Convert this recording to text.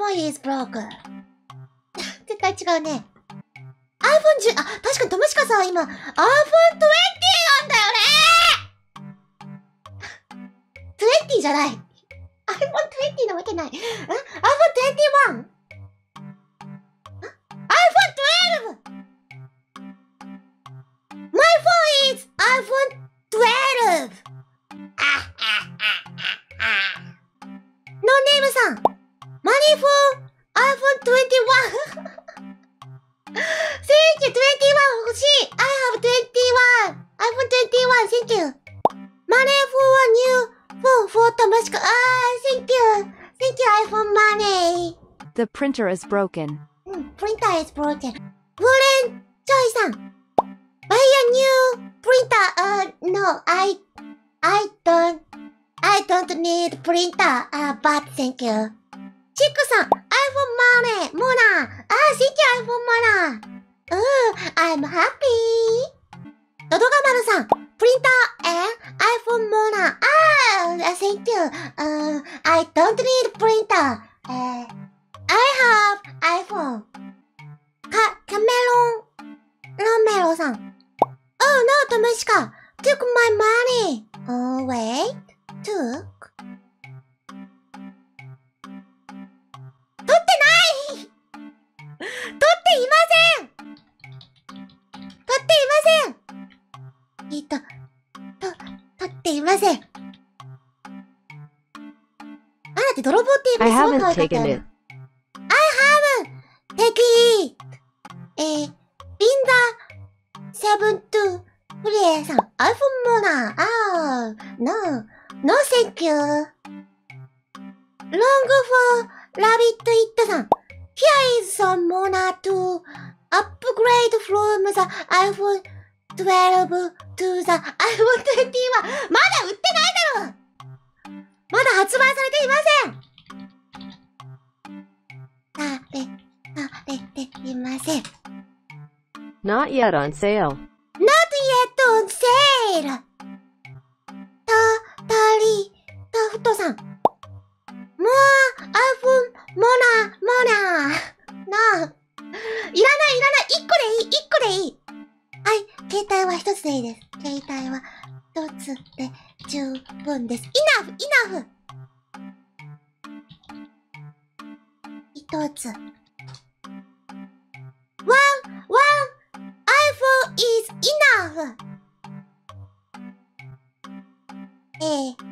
phone is broken. 絶対違うね。iPhone 10、あ、確かにともしかさん今、iPhone 20なんだよねー !20 じゃない。iPhone 20なわけない。iPhone 21?iPhone 12!My phone is iPhone 12! ノーネームさん Money for iPhone 21! Thank you, 21欲しい I have 21! iPhone 21, thank you! Money for a new phone for ともしか、thank you! Thank you, iPhone money! The printer is broken. Printer is broken. フレンチョイさん Buy a new printer. No, I don't need printer. But thank you. チックさん iPhone money. モナ thank you, iPhone モナ I'm happy. ドドガマルさん Printer and iPhone モナ thank you. I don't need printer. I have iPhone. キャメロンメロさん Oh no, トムシカ took my money. Oh wait, took? 取ってない取っていません取っていません取っていませんあなた泥棒っていうのすごい可愛かったよな I haven't taken it. リンダ72フリエさん iPhone モナNo thank you. Long for Rabbit It さん Here is some Mona to upgrade from the iPhone 12 to the iPhone 21 まだ売ってないだろまだ発売されていませんされていません Not yet on sale. Not yet on sale. タフトさん。もう、iPhone、モナ。いらない。一個でいい。はい、携帯は一つでいいです。携帯は一つで十分です。enough。一つ。iPhone is enough.